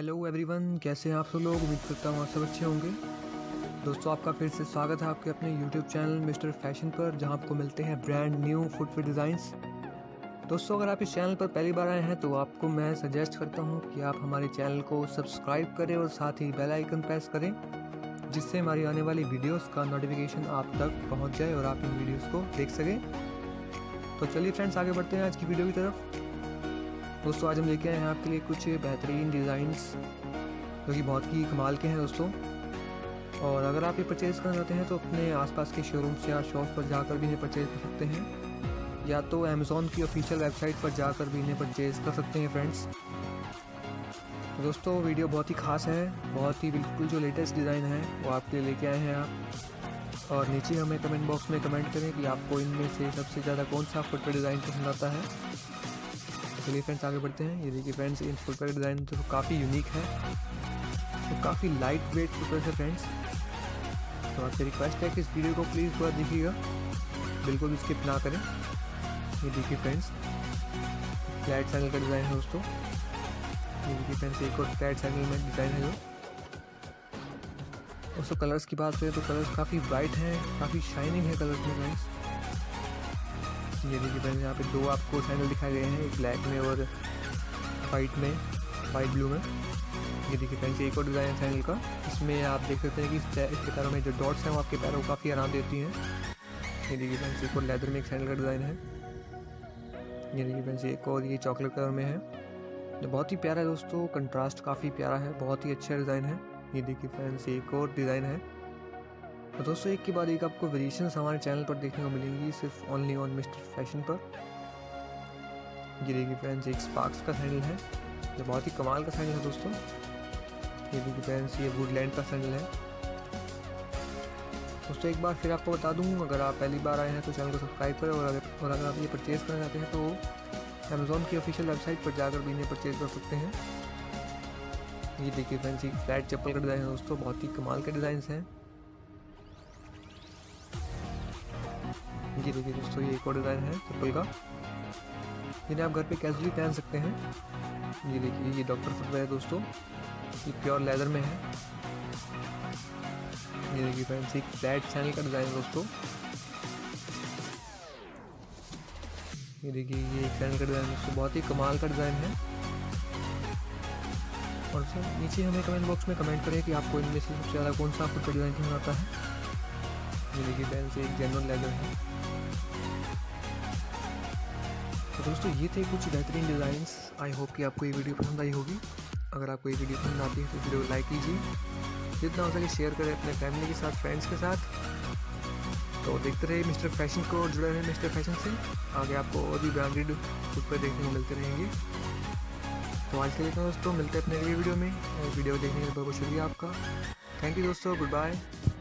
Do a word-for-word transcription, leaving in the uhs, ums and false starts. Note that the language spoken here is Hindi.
हेलो एवरीवन, कैसे हैं आप सब लोग। उम्मीद करता हूँ आप सब अच्छे होंगे। दोस्तों, आपका फिर से स्वागत है आपके अपने यूट्यूब चैनल मिस्टर फैशन पर, जहां आपको मिलते हैं ब्रांड न्यू फुटवेयर डिज़ाइंस। दोस्तों, अगर आप इस चैनल पर पहली बार आए हैं तो आपको मैं सजेस्ट करता हूं कि आप हमारे चैनल को सब्सक्राइब करें और साथ ही बेल आइकन प्रेस करें, जिससे हमारी आने वाली वीडियोस का नोटिफिकेशन आप तक पहुंच जाए और आप इन वीडियोस को देख सकें। तो चलिए फ्रेंड्स, आगे बढ़ते हैं आज की वीडियो की तरफ। दोस्तों, आज हम लेके आए हैं आपके लिए कुछ बेहतरीन डिज़ाइंस जो कि बहुत ही कमाल के हैं दोस्तों। और अगर आप ये परचेज़ करना चाहते हैं तो अपने आसपास के शोरूम्स या शॉप पर जाकर भी इन्हें परचेज़ कर सकते हैं, या तो अमेज़ॉन की ऑफिशियल वेबसाइट पर जाकर भी इन्हें परचेज़ कर सकते हैं फ्रेंड्स। तो दोस्तों, वीडियो बहुत ही खास है, बहुत ही बिल्कुल जो लेटेस्ट डिज़ाइन है वो आपके लिए लेके आए हैं आप। और नीचे हमें कमेंट बॉक्स में कमेंट करें कि आपको इनमें से सबसे ज़्यादा कौन सा फुटवेयर डिज़ाइन पसंद आता है। चलिए फ्रेंड्स, आगे बढ़ते हैं। ये देखिए फ्रेंड्स, इन फुटवेयर डिज़ाइन जो काफ़ी यूनिक है, तो काफ़ी लाइट वेट फुटवेयर है फ्रेंड्स। तो आपसे रिक्वेस्ट है कि इस वीडियो को प्लीज़ पूरा देखिएगा, बिल्कुल भी स्किप ना करें। ये देखिए फ्रेंड्स, फ्लैट सैंडल का डिज़ाइन है दोस्तों। ये देखिए फ्रेंड्स, एक और फ्लैट सैंडल में डिज़ाइन है जो। दोस्तों, कलर्स की बात करें तो कलर्स काफ़ी ब्राइट हैं, काफ़ी शाइनिंग है कलर्स में फ्रेंड्स। ये देखिए फ्रेंड्स, यहाँ पे दो आपको सैंडल दिखाए गए हैं, एक ब्लैक में और वाइट में, वाइट ब्लू में। ये देखिए फ्रेंड्स, एक और डिज़ाइन है सैंडल का। इसमें आप देख सकते हैं कि इसके पैरों में जो डॉट्स हैं वो आपके पैरों को काफ़ी आराम देती हैं। ये देखिए फ्रेंड्स, एक और लेदर में एक सैंडल का डिज़ाइन है। ये देखिए फ्रेंड्स, एक और ये चॉकलेट कलर में है, जो बहुत ही प्यारा है दोस्तों। कंट्रास्ट काफ़ी प्यारा है, बहुत ही अच्छा डिज़ाइन है। ये देखिए फ्रेंड्स, एक और डिज़ाइन है। तो दोस्तों, एक के बाद एक आपको वेरिएशंस हमारे चैनल पर देखने को मिलेंगी, सिर्फ ओनली ऑन मिस्टर फैशन पर। ये देखिए फ्रेंड्स, एक स्पार्क्स का सैंडल है, जो बहुत ही कमाल का सैंडल है दोस्तों। ये देखिए फ्रेंड्स, ये वुडलैंड का सैंडल है दोस्तों। एक बार फिर आपको बता दूं, अगर आप पहली बार आए हैं तो चैनल को सब्सक्राइब करें, और अगर और अगर आप ये परचेज़ करना चाहते हैं तो अमेज़ॉन की ऑफिशियल वेबसाइट पर जाकर भी इन्हें परचेज़ कर सकते हैं। ये देखिए फ्रेंड्स, एक फ्लैट चप्पल का डिज़ाइन है दोस्तों, बहुत ही कमाल के डिज़ाइंस हैं। ये देखिए दोस्तों, ये एक और डिज़ाइन है चप्पल का, जिन्हें आप घर पे कैजुअली पहन सकते हैं। ये देखिए, ये डॉक्टर फुटवेयर है दोस्तों, ये प्योर लेदर में है। ये देखिए फ्रेंड्स, एक फ्लैट सैंडल का डिज़ाइन है दोस्तों। ये देखिए, ये एक सैंडल का डिज़ाइन दोस्तों, बहुत ही कमाल का डिज़ाइन है। और सर नीचे हमें कमेंट बॉक्स में कमेंट करें कि आपको इनमें से सबसे ज़्यादा कौन सा फुटवेयर डिज़ाइन पसंद आता है। ये देखिए फ्रेंड्स, एक जेन्युइन लेदर है। तो दोस्तों, ये थे कुछ बेहतरीन डिज़ाइंस। आई होप कि आपको ये वीडियो पसंद आई होगी। अगर आपको ये वीडियो पसंद आती है तो वीडियो को लाइक कीजिए, जितना हो सके शेयर करें अपने फैमिली के साथ, फ्रेंड्स के साथ। तो देखते रहिए मिस्टर फैशन को, और जुड़े रहे मिस्टर फैशन से। आगे आपको और भी ब्रांडेड फुटवेयर देखने को मिलते रहेंगे। तो आज के लिए दोस्तों, मिलते हैं अपने अगली वीडियो में। और वीडियो देखने के लिए बहुत बहुत शुक्रिया आपका। थैंक यू दोस्तों, गुड बाय।